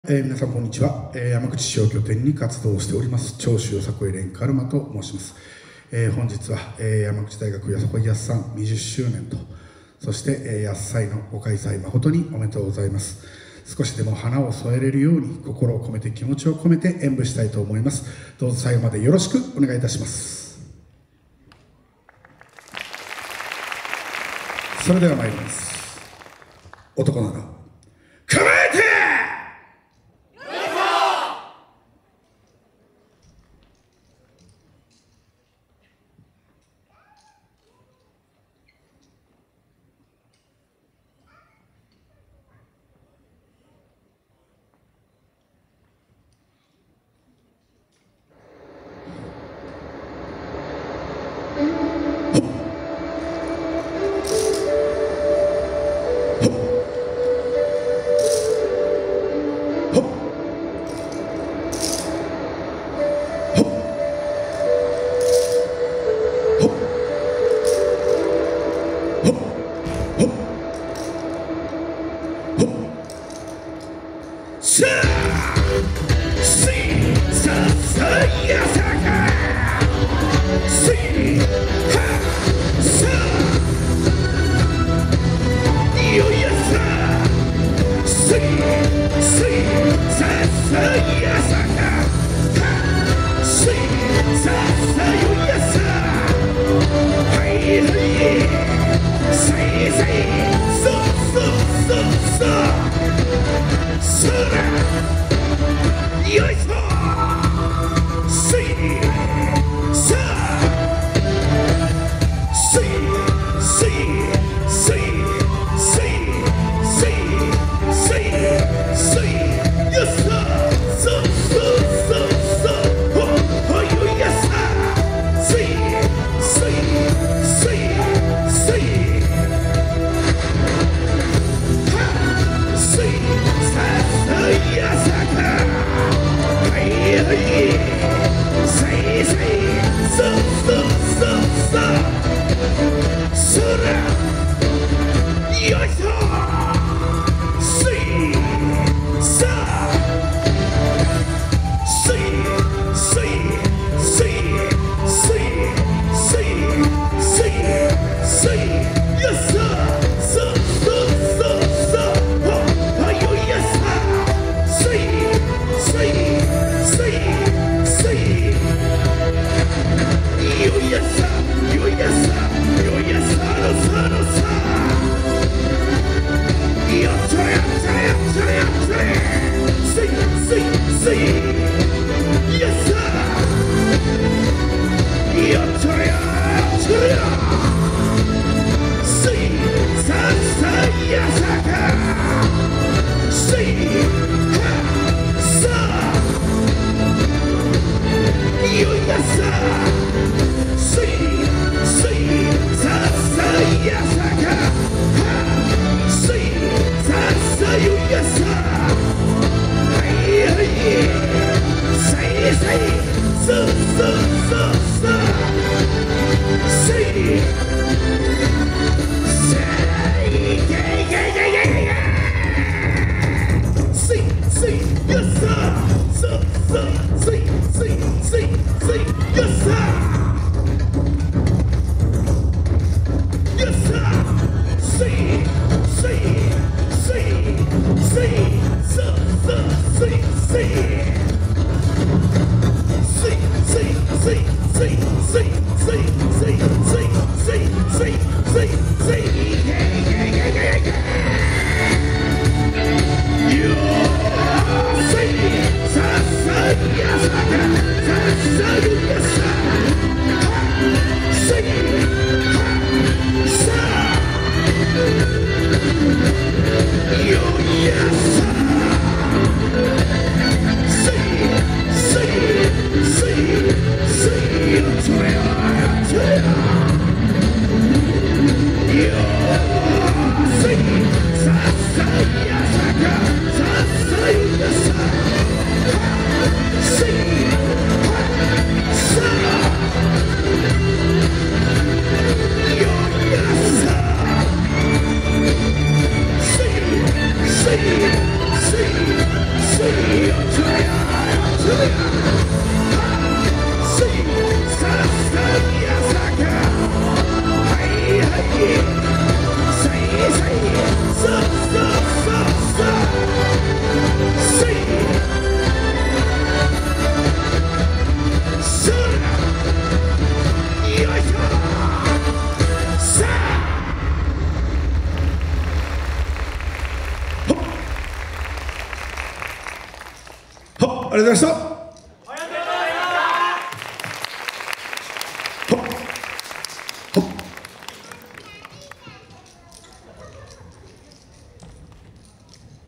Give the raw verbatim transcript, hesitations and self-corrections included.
えー、皆さんこんにちは、えー、山口市を拠点に活動しております長州よさこい連崋劉眞と申します。えー、本日は、えー、山口大学よさこいやっさんにじゅっしゅうねんと、そして、えー、やっ祭のご開催誠におめでとうございます。少しでも花を添えれるように心を込めて気持ちを込めて演舞したいと思います。どうぞ最後までよろしくお願いいたします。それでは参ります。男なら構えてさあ、せいささやさかせいはさよやさせいせいささやさかせいささよやさはいはいせいせいそうそうそうそうそらよいしょせいさありがとうございました。